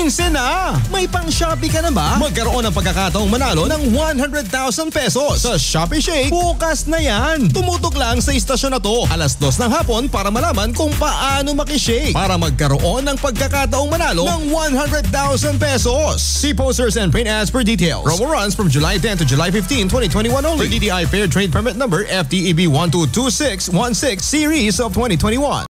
15 na! May pang Shopee ka na ba? Magkaroon ng pagkakataong manalo ng 100,000 pesos sa Shopee Shake bukas na yan. Tumutok lang sa istasyon na to alas 2 ng hapon para malaman kung paano makishake para magkaroon ng pagkakataong manalo ng 100,000 pesos. See posters and print ads for details. Promo runs from July 10 to July 15, 2021 only. For DTI Fair Trade Permit Number FTEB 122616 Series of 2021.